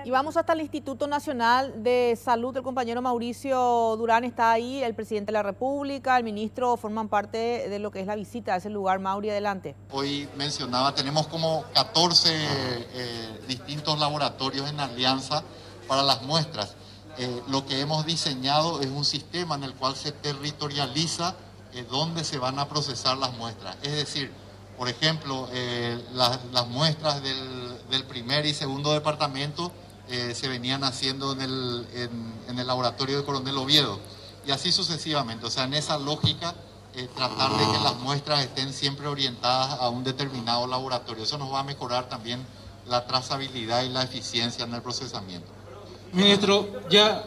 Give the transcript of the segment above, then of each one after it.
Y vamos hasta el Instituto Nacional de Salud. El compañero Mauricio Durán está ahí, el presidente de la República, el ministro forman parte de lo que es la visita a ese lugar. Mauri, adelante. Hoy mencionaba, tenemos como 14 distintos laboratorios en alianza para las muestras. Lo que hemos diseñado es un sistema en el cual se territorializa dónde se van a procesar las muestras. Es decir, por ejemplo, las muestras del primer y segundo departamento se venían haciendo en el laboratorio de Coronel Oviedo, y así sucesivamente. O sea, en esa lógica, tratar de que las muestras estén siempre orientadas a un determinado laboratorio. Eso nos va a mejorar también la trazabilidad y la eficiencia en el procesamiento. Ministro, ya...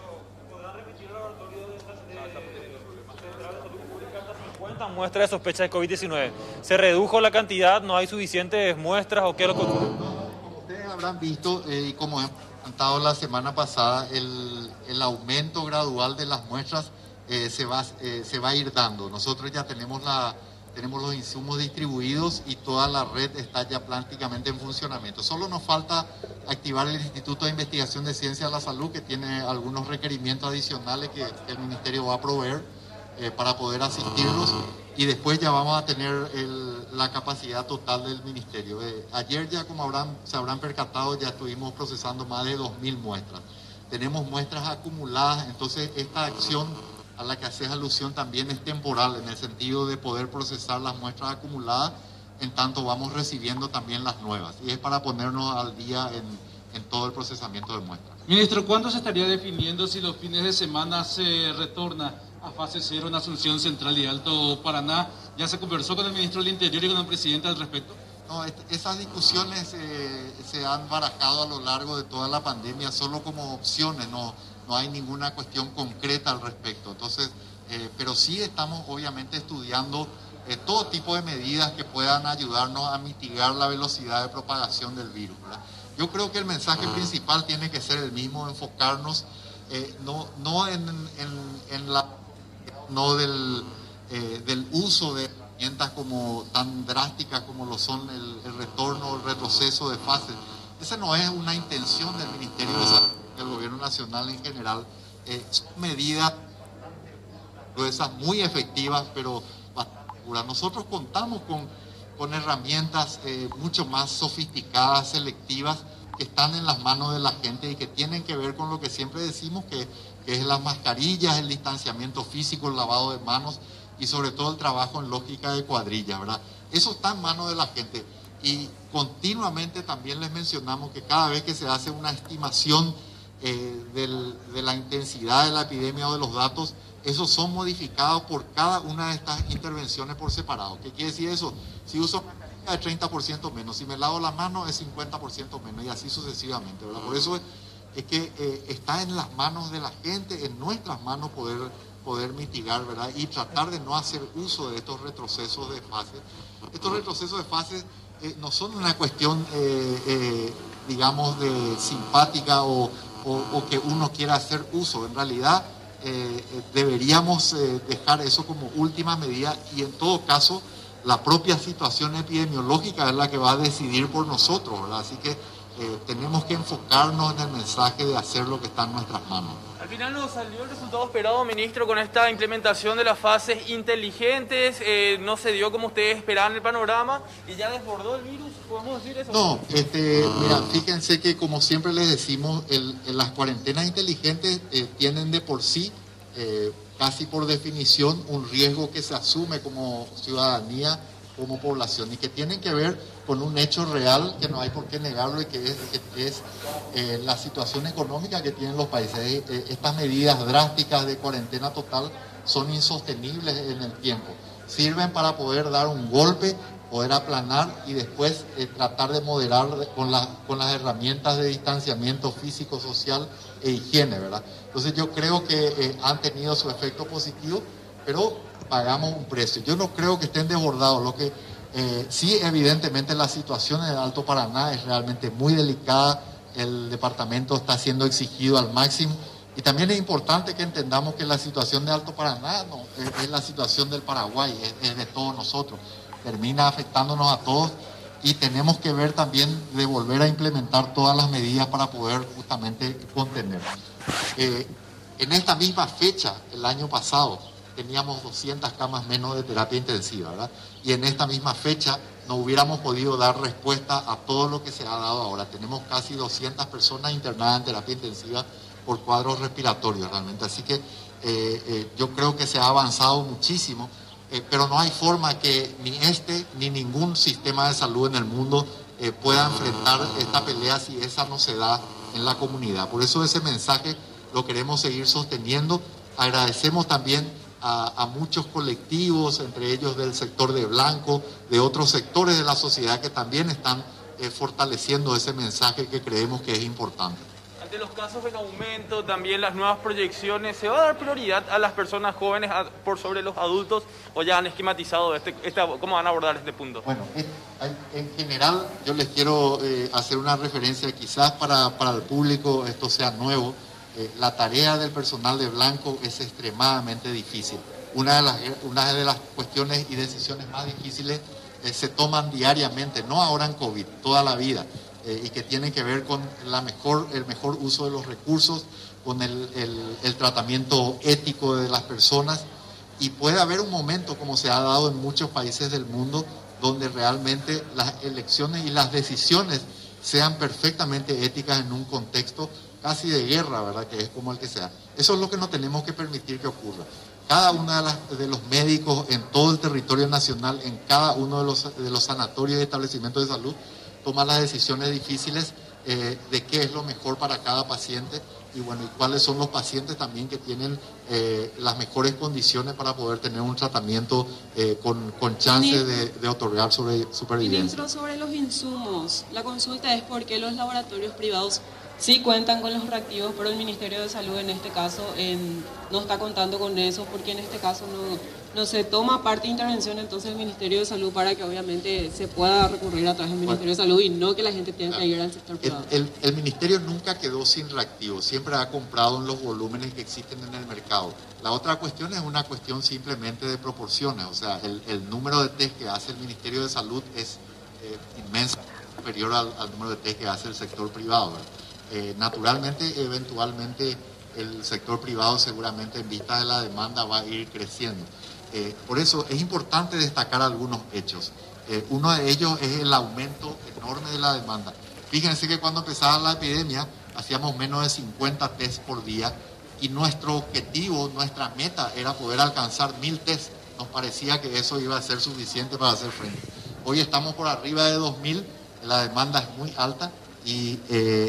muestras de sospecha de COVID-19. ¿Se redujo la cantidad? ¿No hay suficientes muestras o qué es lo que ocurre? Como ustedes habrán visto y como hemos comentado la semana pasada, el aumento gradual de las muestras se va a ir dando. Nosotros ya tenemos los insumos distribuidos y toda la red está ya prácticamente en funcionamiento. Solo nos falta activar el Instituto de Investigación de Ciencia de la Salud, que tiene algunos requerimientos adicionales que el Ministerio va a proveer para poder asistirlos, y después ya vamos a tener la capacidad total del Ministerio. Ayer ya, como se habrán percatado, ya estuvimos procesando más de 2.000 muestras. Tenemos muestras acumuladas, entonces esta acción a la que haces alusión también es temporal, en el sentido de poder procesar las muestras acumuladas en tanto vamos recibiendo también las nuevas, y es para ponernos al día en todo el procesamiento de muestras. Ministro, ¿cuándo se estaría definiendo si los fines de semana se retorna a fase 0 en Asunción Central y Alto Paraná? ¿Ya se conversó con el ministro del Interior y con el presidente al respecto? No, esas discusiones se han barajado a lo largo de toda la pandemia solo como opciones, no hay ninguna cuestión concreta al respecto. Entonces, pero sí estamos obviamente estudiando todo tipo de medidas que puedan ayudarnos a mitigar la velocidad de propagación del virus, ¿verdad? Yo creo que el mensaje principal tiene que ser el mismo, enfocarnos no del uso de herramientas como tan drásticas como lo son el retorno o el retroceso de fases. Esa no es una intención del Ministerio de Salud, del Gobierno Nacional en general. Son medidas gruesas, muy efectivas, pero bastante seguras. Nosotros contamos con herramientas mucho más sofisticadas, selectivas, que están en las manos de la gente y que tienen que ver con lo que siempre decimos, que es las mascarillas, el distanciamiento físico, el lavado de manos y sobre todo el trabajo en lógica de cuadrilla, ¿verdad? Eso está en manos de la gente, y continuamente también les mencionamos que cada vez que se hace una estimación de la intensidad de la epidemia o de los datos, esos son modificados por cada una de estas intervenciones por separado. ¿Qué quiere decir eso? Si uso de 30% menos, si me lavo las manos es 50% menos, y así sucesivamente, ¿verdad? Por eso es que está en las manos de la gente, en nuestras manos poder mitigar, ¿verdad? Y tratar de no hacer uso de estos retrocesos de fase. Estos retrocesos de fase no son una cuestión, digamos, de simpática o que uno quiera hacer uso. En realidad deberíamos dejar eso como última medida, y en todo caso la propia situación epidemiológica es la que va a decidir por nosotros, ¿verdad? Así que tenemos que enfocarnos en el mensaje de hacer lo que está en nuestras manos. Al final no salió el resultado esperado, ministro, con esta implementación de las fases inteligentes. No se dio como ustedes esperaban el panorama y ya desbordó el virus, ¿podemos decir eso? No, mira, fíjense que como siempre les decimos, las cuarentenas inteligentes tienen de por sí, casi por definición, un riesgo que se asume como ciudadanía, como población, y que tienen que ver con un hecho real que no hay por qué negarlo, y que es la situación económica que tienen los países. Estas medidas drásticas de cuarentena total son insostenibles en el tiempo. Sirven para poder dar un golpe, poder aplanar y después tratar de moderar con las herramientas de distanciamiento físico, social e higiene, ¿verdad? Entonces yo creo que han tenido su efecto positivo, pero pagamos un precio. Yo no creo que estén desbordados. Lo que sí, evidentemente la situación en el Alto Paraná es realmente muy delicada. El departamento está siendo exigido al máximo, y también es importante que entendamos que la situación de Alto Paraná no es la situación del Paraguay, es de todos nosotros, termina afectándonos a todos, y tenemos que ver también de volver a implementar todas las medidas para poder justamente contener. En esta misma fecha, el año pasado, teníamos 200 camas menos de terapia intensiva, ¿verdad? Y en esta misma fecha no hubiéramos podido dar respuesta a todo lo que se ha dado ahora. Tenemos casi 200 personas internadas en terapia intensiva por cuadros respiratorios realmente. Así que yo creo que se ha avanzado muchísimo, pero no hay forma que ni este ni ningún sistema de salud en el mundo pueda enfrentar esta pelea si esa no se da en la comunidad. Por eso ese mensaje lo queremos seguir sosteniendo. Agradecemos también a muchos colectivos, entre ellos del sector de Blanco, de otros sectores de la sociedad que también están fortaleciendo ese mensaje que creemos que es importante. Ante los casos en aumento, también las nuevas proyecciones, ¿se va a dar prioridad a las personas jóvenes por sobre los adultos o ya han esquematizado cómo van a abordar este punto? Bueno, en general yo les quiero hacer una referencia, quizás para el público esto sea nuevo. La tarea del personal de Blanco es extremadamente difícil. Una de las cuestiones y decisiones más difíciles se toman diariamente, no ahora en COVID, toda la vida, y que tienen que ver con el mejor uso de los recursos, con el tratamiento ético de las personas. Y puede haber un momento, como se ha dado en muchos países del mundo, donde realmente las elecciones y las decisiones sean perfectamente éticas en un contexto casi de guerra, ¿verdad? Que es como el que sea. Eso es lo que no tenemos que permitir que ocurra. Cada uno de los médicos en todo el territorio nacional, en cada uno de los sanatorios y establecimientos de salud, toma las decisiones difíciles de qué es lo mejor para cada paciente y bueno, y cuáles son los pacientes también que tienen las mejores condiciones para poder tener un tratamiento con chance de otorgar supervivencia. Ministro, sobre los insumos, la consulta es por qué los laboratorios privados sí cuentan con los reactivos, pero el Ministerio de Salud en este caso no está contando con eso, porque en este caso no se toma parte de intervención entonces el Ministerio de Salud para que obviamente se pueda recurrir a través del Ministerio de Salud y no que la gente tenga que ir al sector privado. El Ministerio nunca quedó sin reactivos, siempre ha comprado en los volúmenes que existen en el mercado. La otra cuestión es una cuestión simplemente de proporciones, o sea, el número de test que hace el Ministerio de Salud es inmensamente superior al número de test que hace el sector privado, ¿verdad? Naturalmente, eventualmente, el sector privado seguramente en vista de la demanda va a ir creciendo. Por eso es importante destacar algunos hechos. Uno de ellos es el aumento enorme de la demanda. Fíjense que cuando empezaba la epidemia hacíamos menos de 50 test por día y nuestro objetivo, nuestra meta era poder alcanzar 1000 test. Nos parecía que eso iba a ser suficiente para hacer frente. Hoy estamos por arriba de 2000, la demanda es muy alta. Y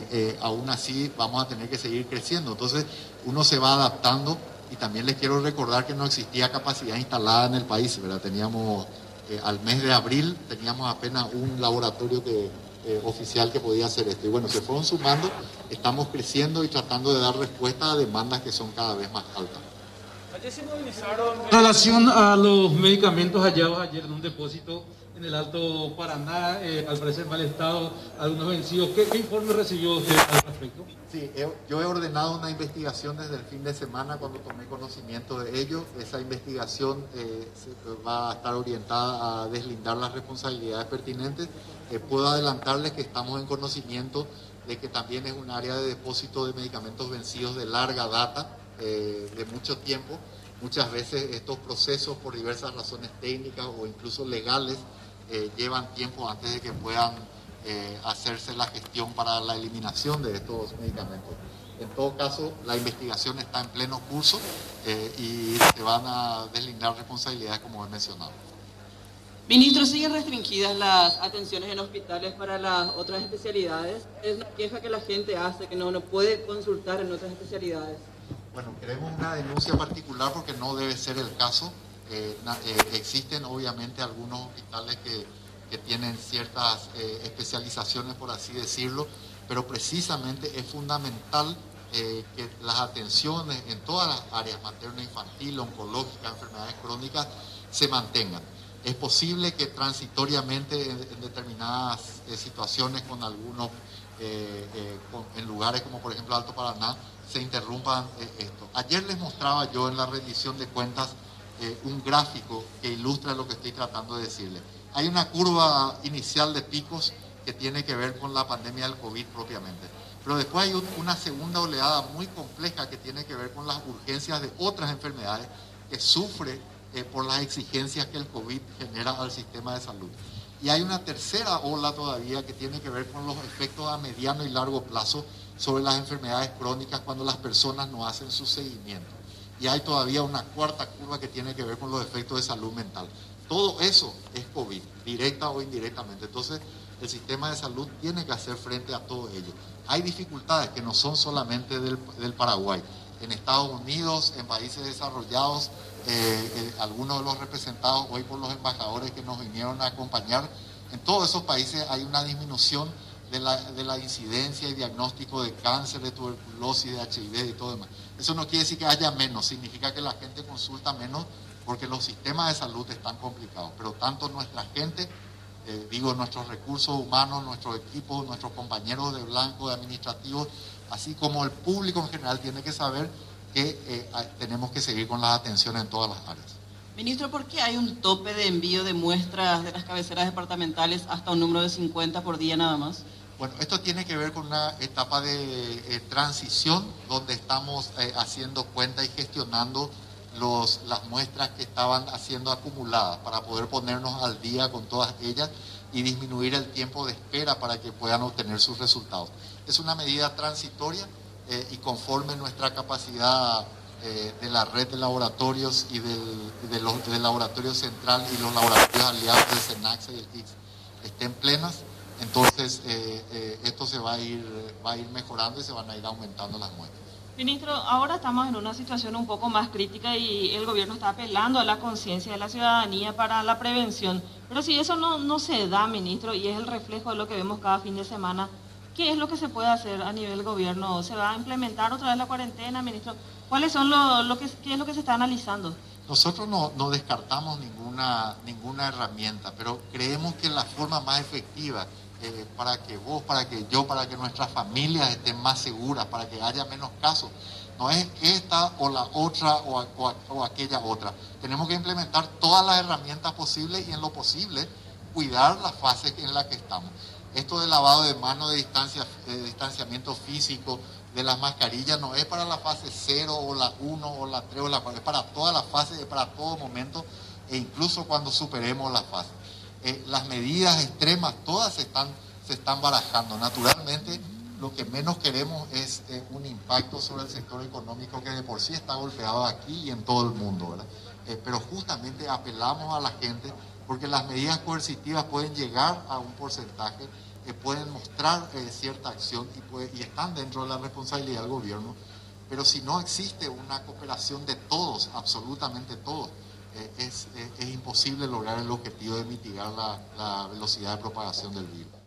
aún así vamos a tener que seguir creciendo. Entonces uno se va adaptando y también les quiero recordar que no existía capacidad instalada en el país, ¿verdad? Teníamos al mes de abril teníamos apenas un laboratorio oficial que podía hacer esto y bueno, se fueron sumando, estamos creciendo y tratando de dar respuesta a demandas que son cada vez más altas. Ayer se movilizaron... En relación a los medicamentos hallados ayer en un depósito en el Alto Paraná, al parecer mal estado, algunos vencidos. ¿Qué informe recibió usted al respecto? Sí, yo he ordenado una investigación desde el fin de semana cuando tomé conocimiento de ello. Esa investigación va a estar orientada a deslindar las responsabilidades pertinentes. Puedo adelantarles que estamos en conocimiento de que también es un área de depósito de medicamentos vencidos de larga data, de mucho tiempo. Muchas veces estos procesos, por diversas razones técnicas o incluso legales, llevan tiempo antes de que puedan hacerse la gestión para la eliminación de estos medicamentos. En todo caso, la investigación está en pleno curso y se van a deslindar responsabilidades como he mencionado. Ministro, ¿siguen restringidas las atenciones en hospitales para las otras especialidades? Es una queja que la gente hace, que no puede consultar en otras especialidades. Bueno, queremos una denuncia particular porque no debe ser el caso. Existen obviamente algunos hospitales que tienen ciertas especializaciones, por así decirlo, pero precisamente es fundamental que las atenciones en todas las áreas, materno-infantil, oncológica, enfermedades crónicas, se mantengan. Es posible que transitoriamente en determinadas situaciones con algunos, en lugares como por ejemplo Alto Paraná, se interrumpan esto. Ayer les mostraba yo en la rendición de cuentas un gráfico que ilustra lo que estoy tratando de decirles. Hay una curva inicial de picos que tiene que ver con la pandemia del COVID propiamente. Pero después hay una segunda oleada muy compleja que tiene que ver con las urgencias de otras enfermedades que sufre por las exigencias que el COVID genera al sistema de salud. Y hay una tercera ola todavía que tiene que ver con los efectos a mediano y largo plazo sobre las enfermedades crónicas cuando las personas no hacen su seguimiento. Y hay todavía una cuarta curva que tiene que ver con los efectos de salud mental. Todo eso es COVID, directa o indirectamente. Entonces, el sistema de salud tiene que hacer frente a todo ello. Hay dificultades que no son solamente del Paraguay. En Estados Unidos, en países desarrollados, algunos de los representados hoy por los embajadores que nos vinieron a acompañar, en todos esos países hay una disminución de la incidencia y diagnóstico de cáncer, de tuberculosis, de HIV y todo demás. Eso no quiere decir que haya menos, significa que la gente consulta menos porque los sistemas de salud están complicados. Pero tanto nuestra gente, nuestros recursos humanos, nuestros equipos, nuestros compañeros de blanco, de administrativos, así como el público en general tiene que saber que tenemos que seguir con las atenciones en todas las áreas. Ministro, ¿por qué hay un tope de envío de muestras de las cabeceras departamentales hasta un número de 50 por día nada más? Bueno, esto tiene que ver con una etapa de transición donde estamos haciendo cuenta y gestionando las muestras que estaban haciendo acumuladas para poder ponernos al día con todas ellas y disminuir el tiempo de espera para que puedan obtener sus resultados. Es una medida transitoria y conforme nuestra capacidad de la red de laboratorios y del laboratorio central y los laboratorios aliados del SENACSA y el ICS estén plenas, entonces esto se va a ir mejorando y se van a ir aumentando las muestras. Ministro, ahora estamos en una situación un poco más crítica y el gobierno está apelando a la conciencia de la ciudadanía para la prevención. Pero si eso no se da, ministro, y es el reflejo de lo que vemos cada fin de semana, ¿qué es lo que se puede hacer a nivel gobierno? ¿Se va a implementar otra vez la cuarentena, ministro? ¿Cuáles son qué es lo que se está analizando? Nosotros no descartamos ninguna herramienta, pero creemos que la forma más efectiva para que vos, para que yo, para que nuestras familias estén más seguras, para que haya menos casos, no es esta o la otra o aquella otra. Tenemos que implementar todas las herramientas posibles y en lo posible cuidar la fase en la que estamos. Esto de lavado de manos, de distanciamiento físico, de las mascarillas, no es para la fase 0 o la 1 o la 3 o la 4, es para todas las fases, es para todo momento e incluso cuando superemos la fase. Las medidas extremas todas se están barajando. Naturalmente, lo que menos queremos es un impacto sobre el sector económico que de por sí está golpeado aquí y en todo el mundo, ¿verdad? Pero justamente apelamos a la gente porque las medidas coercitivas pueden llegar a un porcentaje, pueden mostrar cierta acción y están dentro de la responsabilidad del gobierno, pero si no existe una cooperación de todos, absolutamente todos, es imposible lograr el objetivo de mitigar la velocidad de propagación del virus.